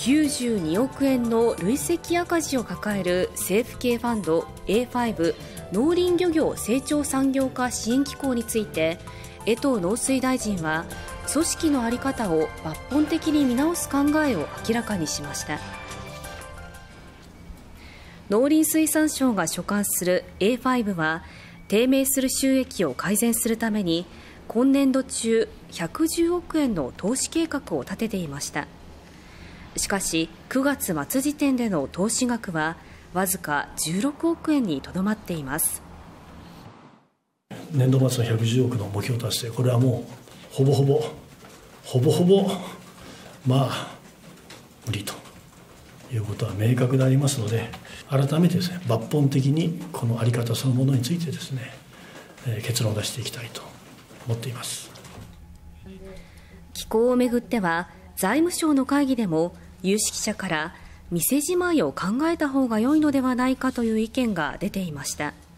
92億円の累積赤字を抱える政府系ファンド A5 農林漁業成長産業化支援機構について、江藤農水大臣は組織の在り方を抜本的に見直す考えを明らかにしました。農林水産省が所管する A5 は、低迷する収益を改善するために今年度中110億円の投資計画を立てていました。しかし9月末時点での投資額はわずか16億円にとどまっています。 年度末の110億の目標達成、これはもうほぼほぼ無理ということは明確でありますので、改めてですね、抜本的にこの在り方そのものについてですね、結論を出していきたいと思っています。 機構をめぐっては、財務省の会議でも有識者から店じまいを考えた方が良いのではないかという意見が出ていました。